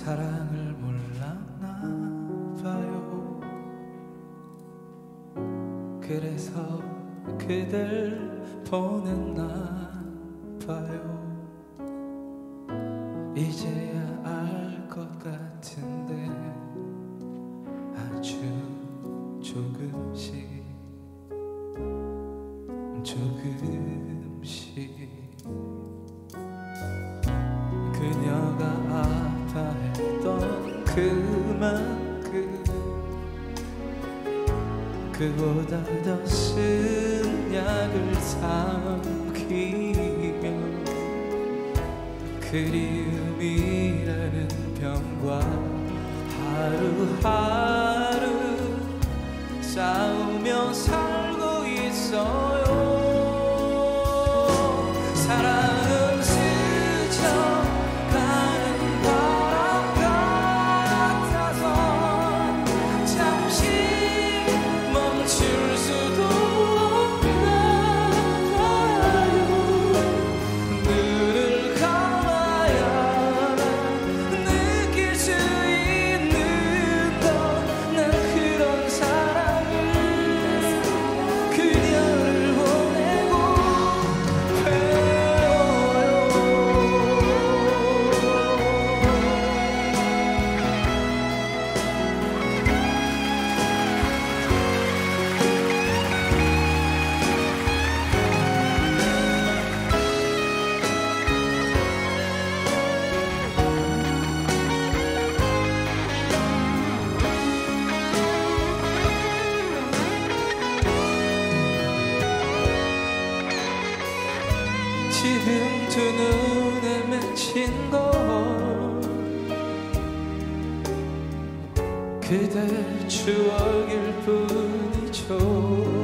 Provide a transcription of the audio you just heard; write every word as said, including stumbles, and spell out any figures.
사랑을 몰랐나 봐요. 그래서 그댈 보냈나 봐요. 이제야 알 것 같은데 아주 조금씩 조금씩 그녀가 아파했던 그만큼 그보다 더 쓴 약을 삼키며 그리움이라는 병과 하루하루 싸우며 살고 있어요. 사랑은 스쳐가는 바람 같아서 잠시 멈출 수도 없나요. 눈을 감아야 느낄 수 있는 건 난 그런 사랑을 그녀를 보내고 지금 두 눈에 맺힌 건 그대 추억일 뿐이죠.